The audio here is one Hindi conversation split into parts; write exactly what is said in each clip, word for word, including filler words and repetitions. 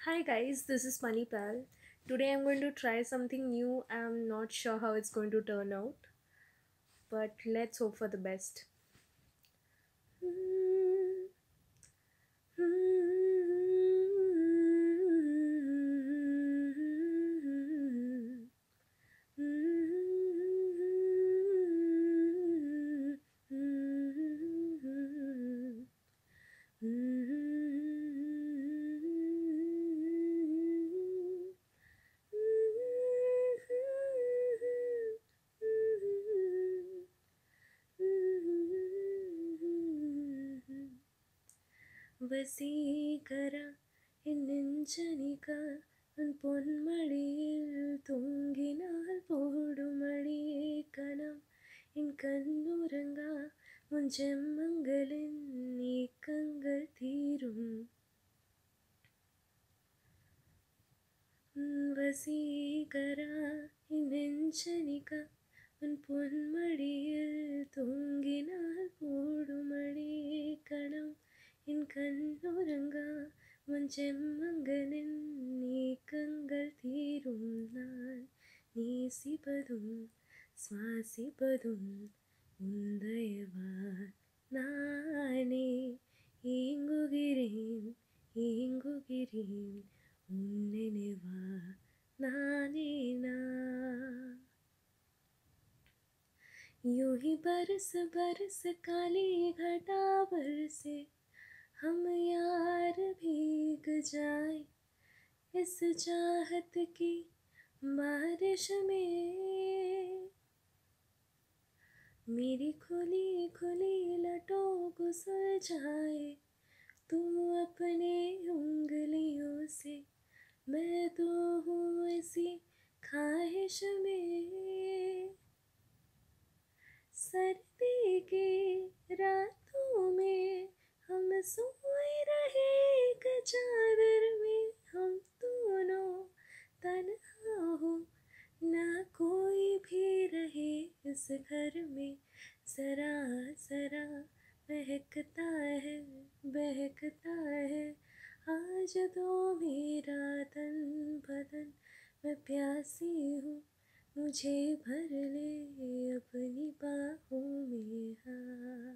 Hi guys, this is Manipal. Today I'm going to try something new. I'm not sure how it's going to turn out, but let's hope for the best. വസീകര എന്നെഞ്ചനിക ഉൻ പൊന്മടിയിൽ തൂങ്ങിനാൽ പോടുമടിയേ കനം എൻ കണ്ണുറങ്ങാ ഉൻ ജന്മങ്ങളിൽ നീക്കങ്ങൾ തീരും വസീകര എന്നെഞ്ചനിക ഉൻ പൊന്മടിയിൽ തൂങ്ങിനാൽ പോടുമടിയേ കണം എൻ കണ്ണുറങ്ങാ ഉൻ ജന്മങ്ങളിൽ നീക്കങ്ങൾ തീരും നാൻ നേസിപ്പതും ശ്വാസിപ്പതും ഉന്തയവാൻ നാനേ ഏങ്ങുകിരേൻ ഏങ്ങുകിരേൻ ഉന്നെനെവാ नाने ना यूं ही बरस बरस काली घटा बरसे हम यार भीग जाए इस चाहत की बारिश में मेरी खुली खुली लटों को सुलझाए तू अपने उंगलियों से मैं तो हूँ इसी ख्वाहिश में सर्दी की रातों में हम सोए रहे एक चादर में हम दोनों तन्हा हो ना कोई भी रहे इस घर में जरा जरा महकता है बहकता है आज तो मेरा तन बदन मैं प्यासी हूँ मुझे भर ले अपनी बाहों में हाँ.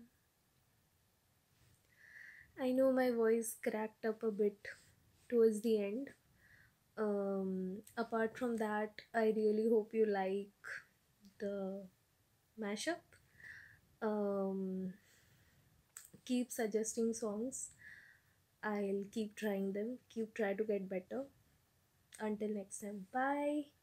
I know my voice cracked up a bit towards the end. Um, apart from that, I really hope you like the mashup. Um, keep suggesting songs. I'll keep trying them, keep try to get better. Until next time, bye.